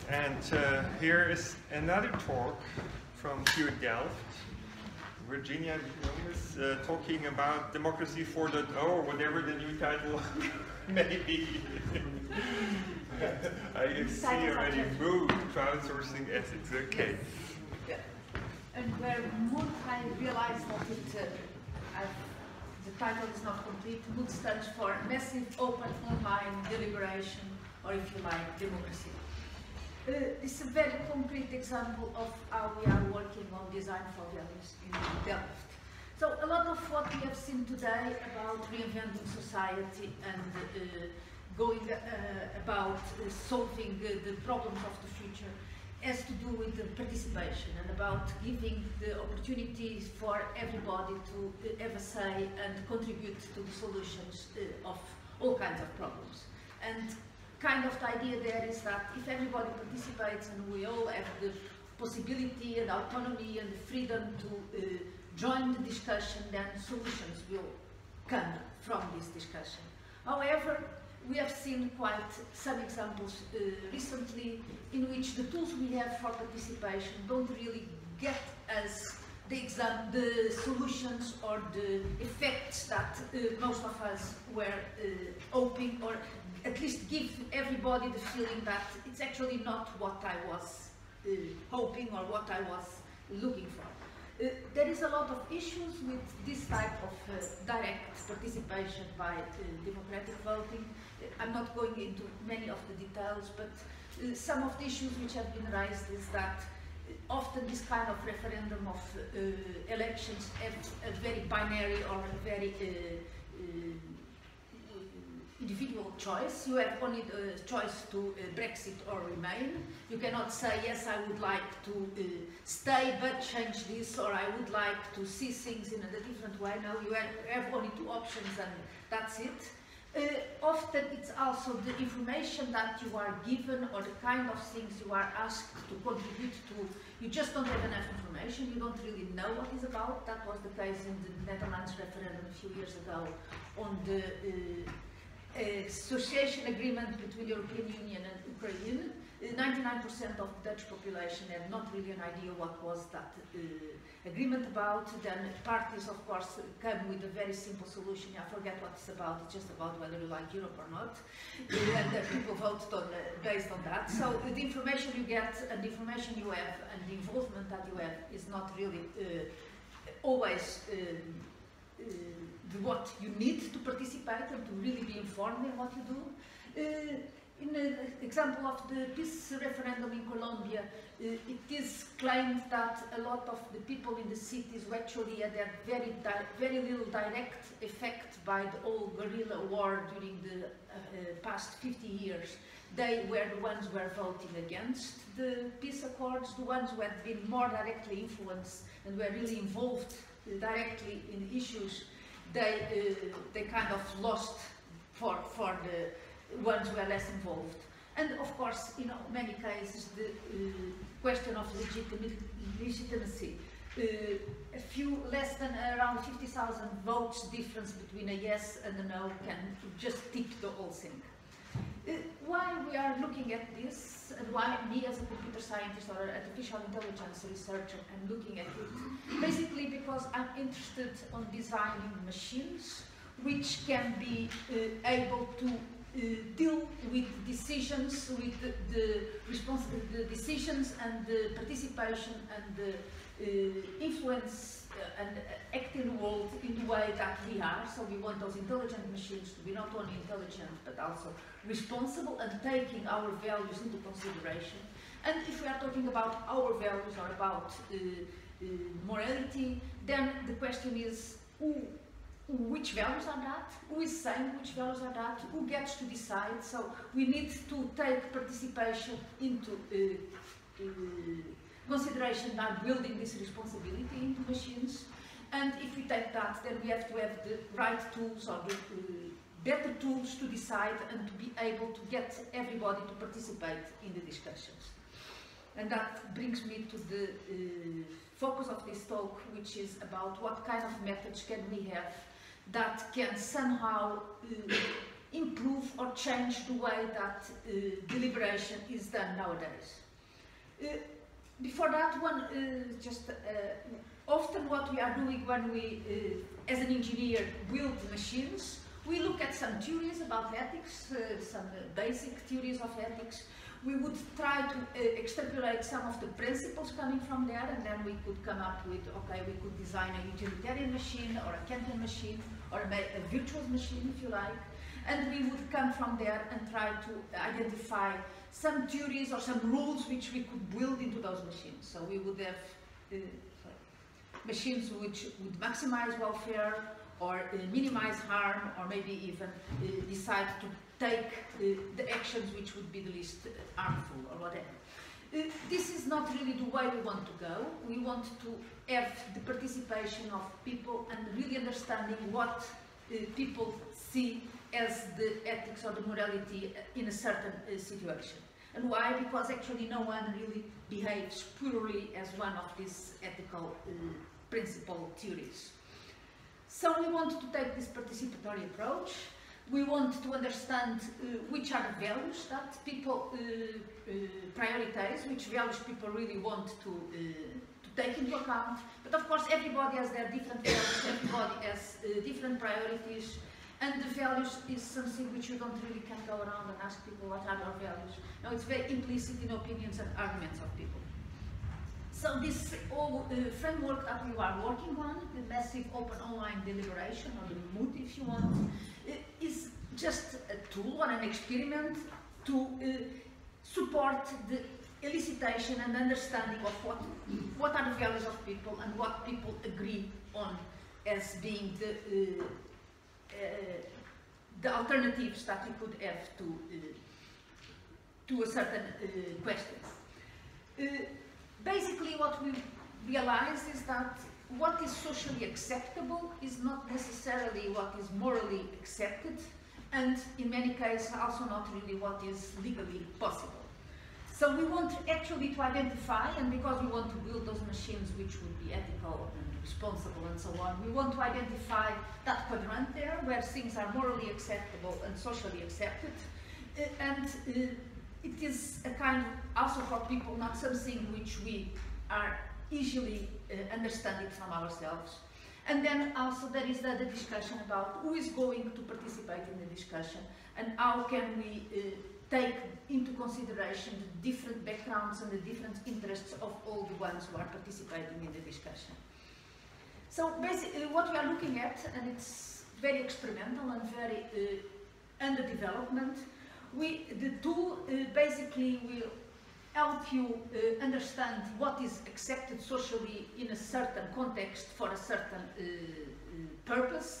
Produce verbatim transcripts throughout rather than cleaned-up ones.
And uh, here is another talk from Q Delft. Virginia is uh, talking about Democracy four point oh, or whatever the new title may be. I see already moved, crowdsourcing ethics, okay. Yes. Yeah. And where Mood, I realized that it, uh, I've, the title is not complete. Mood stands for Massive Open Online Deliberation, or if you like, Democracy. Uh, this is a very concrete example of how we are working on design for values in Delft. So a lot of what we have seen today about reinventing society and uh, going uh, about uh, solving uh, the problems of the future has to do with the participation and about giving the opportunities for everybody to uh, have a say and contribute to the solutions uh, of all kinds of problems. And kind of the idea there is that if everybody participates and we all have the possibility and autonomy and the freedom to uh, join the discussion, then solutions will come from this discussion. However, we have seen quite some examples uh, recently in which the tools we have for participation don't really get us the, exam the solutions or the effects that uh, most of us were uh, hoping, or at least give everybody the feeling that it's actually not what I was uh, hoping or what I was looking for. Uh, there is a lot of issues with this type of uh, direct participation by uh, democratic voting. Uh, I'm not going into many of the details, but uh, some of the issues which have been raised is that uh, often this kind of referendum of uh, elections have a very binary or a very uh, uh, individual choice. You have only the choice to uh, Brexit or remain. You cannot say, yes, I would like to uh, stay but change this, or I would like to see things in a different way. No, you have, have only two options and that's it. Uh, often it's also the information that you are given or the kind of things you are asked to contribute to. You just don't have enough information. You don't really know what it's about. That was the case in the Netherlands referendum a few years ago on the uh, association agreement between the European Union and Ukraine. ninety-nine percent of the Dutch population had not really an idea what was that uh, agreement about. Then parties, of course, came with a very simple solution. I forget what it's about. It's just about whether you like Europe or not. Uh, and uh, people voted on, uh, based on that. So uh, the information you get and the information you have and the involvement that you have is not really uh, always um, uh, the, what you need to participate and to really be informed in what you do. Uh, in an example of the peace referendum in Colombia, uh, it is claimed that a lot of the people in the cities who actually had their very, very little direct effect by the whole guerrilla war during the uh, uh, past fifty years. They were the ones who were voting against the peace accords, the ones who had been more directly influenced and were really involved directly in issues. They, uh, they kind of lost for, for the ones who were less involved. And of course, in many cases, the uh, question of legitimate, legitimacy. Uh, a few less than around fifty thousand votes difference between a yes and a no can just tip the whole thing. Uh, why we are looking at this, and why me as a computer scientist or artificial intelligence researcher am looking at it, basically because I'm interested on designing machines which can be uh, able to uh, deal with decisions, with the, the, respons the decisions and the participation and the uh, influence uh, and uh, act in the world in the way that we are. So we want those intelligent machines to be not only intelligent but also responsible and taking our values into consideration. And if we are talking about our values or about uh, uh, morality, then the question is who, which values are that? Who is saying which values are that? Who gets to decide? So we need to take participation into uh, uh, consideration by building this responsibility into machines. And if we take that, then we have to have the right tools or the uh, better tools to decide and to be able to get everybody to participate in the discussions. And that brings me to the uh, focus of this talk, which is about what kind of methods can we have that can somehow uh, improve improve or change the way that uh, deliberation is done nowadays. Uh, before that one, uh, just uh, often what we are doing when we, uh, as an engineer, build machines, we look at some theories about ethics, uh, some uh, basic theories of ethics. We would try to uh, extrapolate some of the principles coming from there, and then we could come up with, okay, we could design a utilitarian machine, or a Kantian machine, or a, a virtuous machine, if you like, and we would come from there and try to identify some theories or some rules which we could build into those machines. So we would have uh, machines which would maximize welfare, or uh, minimize harm, or maybe even uh, decide to take uh, the actions which would be the least uh, harmful, or whatever. Uh, this is not really the way we want to go. We want to have the participation of people and really understanding what uh, people see as the ethics or the morality in a certain uh, situation. And why? Because actually no one really behaves purely as one of these ethical uh, principle theories. So we want to take this participatory approach. We want to understand uh, which are the values that people uh, uh, prioritize, which values people really want to, uh, to take into account. But of course everybody has their different values, everybody has uh, different priorities, and the values is something which you don't really can go around and ask people what are their values. No, it's very implicit in opinions and arguments of people. So this all, uh, framework that we are working on, the massive open online deliberation, or the M O D if you want, uh, is just a tool or an experiment to uh, support the elicitation and understanding of what, what are the values of people and what people agree on as being the, uh, uh, the alternatives that we could have to, uh, to a certain uh, questions. Uh, Basically, what we realize is that what is socially acceptable is not necessarily what is morally accepted, and in many cases also not really what is legally possible. So we want actually to identify, and because we want to build those machines which would be ethical and responsible and so on, we want to identify that quadrant there where things are morally acceptable and socially accepted, uh, and uh, it is a kind of, also for people, not something which we are easily uh, understanding from ourselves. And then also there is the, the discussion about who is going to participate in the discussion, and how can we uh, take into consideration the different backgrounds and the different interests of all the ones who are participating in the discussion. So basically what we are looking at, and it's very experimental and very uh, under development, We, the tool uh, basically will help you uh, understand what is accepted socially in a certain context for a certain uh, uh, purpose.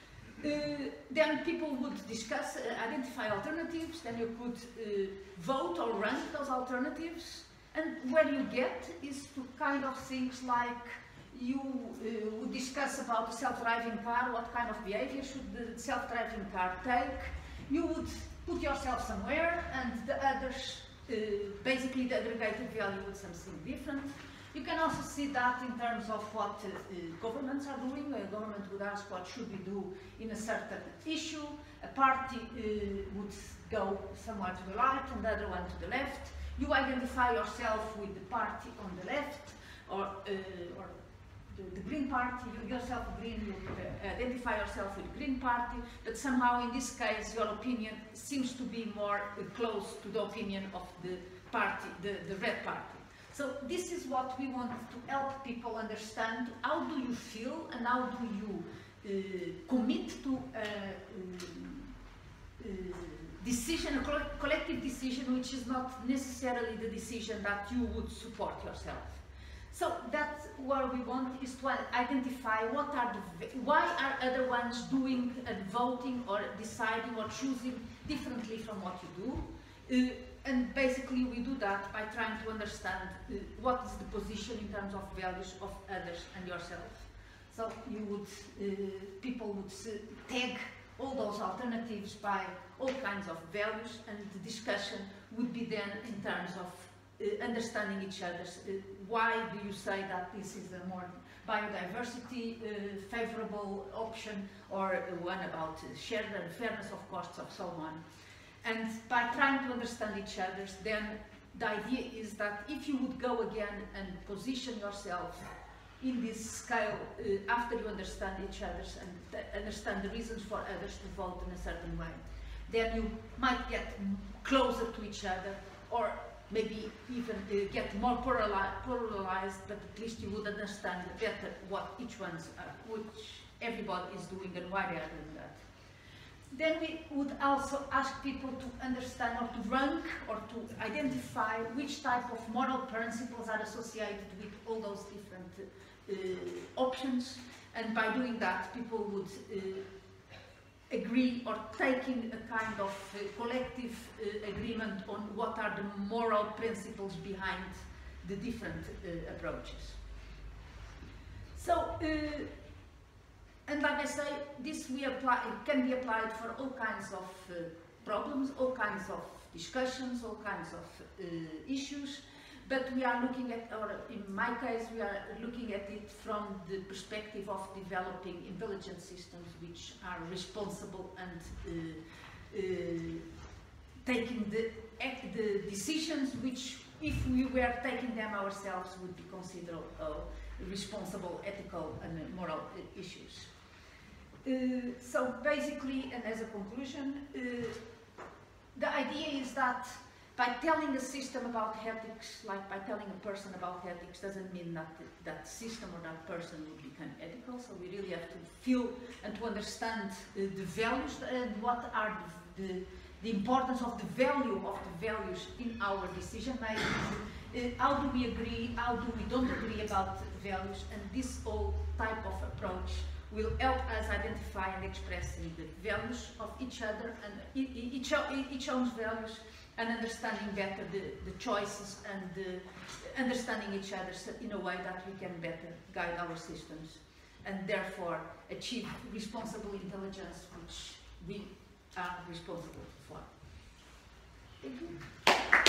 Uh, then people would discuss, uh, identify alternatives, then you could uh, vote or rank those alternatives, and where you get is to kind of things like you uh, would discuss about the self-driving car, what kind of behavior should the self-driving car take. You would put yourself somewhere, and the others, uh, basically the aggregated value would something different. You can also see that in terms of what uh, uh, governments are doing. A government would ask what should we do in a certain issue. A party uh, would go somewhere to the right and the other one to the left. You identify yourself with the party on the left, or, uh, or the, the Green Party, you yourself green, you uh, identify yourself with the Green Party, but somehow in this case your opinion seems to be more uh, close to the opinion of the party, the, the Red Party. So this is what we want to help people understand. How do you feel, and how do you uh, commit to a, a decision, a collective decision, which is not necessarily the decision that you would support yourself. So that's what we want, is to identify what are the, why are other ones doing and voting or deciding or choosing differently from what you do. Uh, and basically we do that by trying to understand uh, what is the position in terms of values of others and yourself. So you would, uh, people would uh, tag all those alternatives by all kinds of values, and the discussion would be then in terms of Uh, understanding each other. Uh, why do you say that this is a more biodiversity uh, favorable option, or uh, one about uh, shared and fairness of costs, or so on. And by trying to understand each other, then the idea is that if you would go again and position yourself in this scale uh, after you understand each other and understand the reasons for others to vote in a certain way, then you might get closer to each other, or maybe even uh, get more pluralized, but at least you would understand better what each one's, uh, which everybody is doing and why they are doing that. Then we would also ask people to understand or to rank or to identify which type of moral principles are associated with all those different uh, options, and by doing that people would uh, agree or taking a kind of uh, collective uh, agreement on what are the moral principles behind the different uh, approaches. So, uh, and like I say, this we apply, it can be applied for all kinds of uh, problems, all kinds of discussions, all kinds of uh, issues, but we are looking at, or in my case, we are looking at it from the perspective of developing intelligent systems which are responsible and uh, uh, taking the, the decisions which, if we were taking them ourselves, would be considered uh, responsible, ethical and moral uh, issues. Uh, so basically, and as a conclusion, uh, the idea is that by telling a system about ethics, like by telling a person about ethics, doesn't mean that the, that system or that person will become ethical. So we really have to feel and to understand uh, the values and what are the, the, the importance of the value of the values in our decision making. Uh, how do we agree, how do we don't agree about the values, and this whole type of approach will help us identify and express the values of each other and each, each own's values, and understanding better the, the choices and the, understanding each other in a way that we can better guide our systems and therefore achieve responsible intelligence which we are responsible for. Thank you.